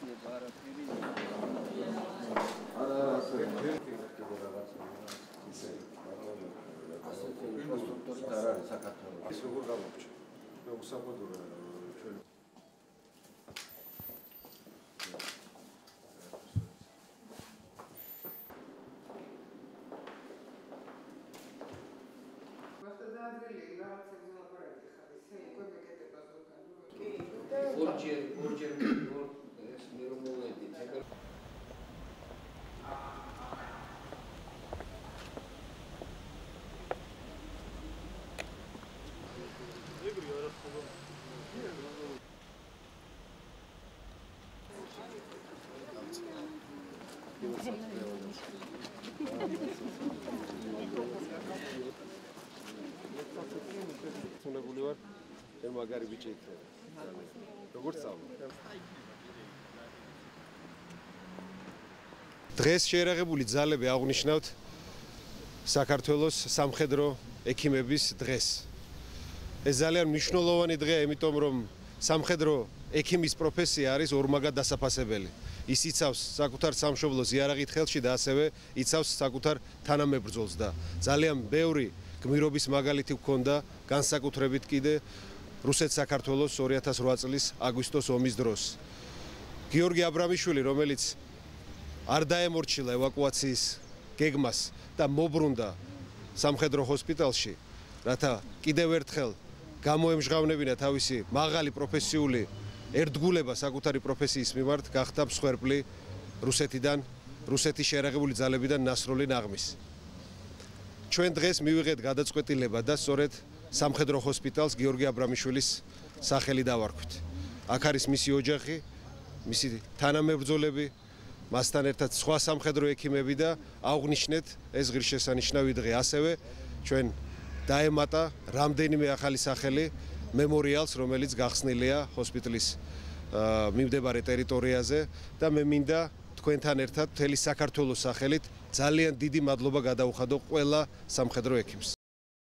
მაგარი ბიჭი იქნება. როგორც წავ. დღეს შეერაღებული ძალები აღნიშნავთ საქართველოს სამხედრო ექიმების დღეს. ეს ძალიან მნიშვნელოვანი დღეა, იმიტომ რომ სამხედრო ექიმის პროფესია არის ორმაგად დასაფასებელი. ის იცავს საკუთარ სამშობლოს იარაღით ხელში და ასევე იცავს საკუთარ თანამებრძოლს და ძალიან ბევრი გმირობის მაგალითი გვქონდა განსაკუთრებით კიდე რუსეთ-საქართველოს 2008 წლის აგვისტოს ომის დროს. გიორგი აბრამიშვილი, რომელიც არ დაემორჩილა ევაკუაციის გეგმას და მობრუნდა სამხედრო ჰოსპიტალში, რათა კიდევ ერთხელ გამოემჟღავნებინა თავისი მაღალი პროფესიული ერთგულება საკუთარი პროფესიის მიმართ, გახდა მსხვერპლი რუსეთიდან, რუსეთის შეერაღებული ძალებიდან ნასროლი ნაღმის. ჩვენ დღეს მივიღეთ გადაწყვეტილება და სწორედ სამხედრო ჰოსპიტალს გიორგი აბრამიშვილის სახელი დავარქვით. აქ არის მისი ოჯახი, მისი თანამებრძოლები, მასთან ერთად სხვა სამხედრო ექიმები და აღვნიშნეთ ეს ღირსშესანიშნავი დღე. ასევე ჩვენ დაემატა რამდენიმე ახალი სახელი მემორიალს, რომელიც გახსნილია ჰოსპიტალის მიმდებარე ტერიტორიაზე და მე მინდა თქვენთან ერთად მთელი საქართველოს სახელით ძალიან დიდი მადლობა გადაუხადო ყველა სამხედრო ექიმს.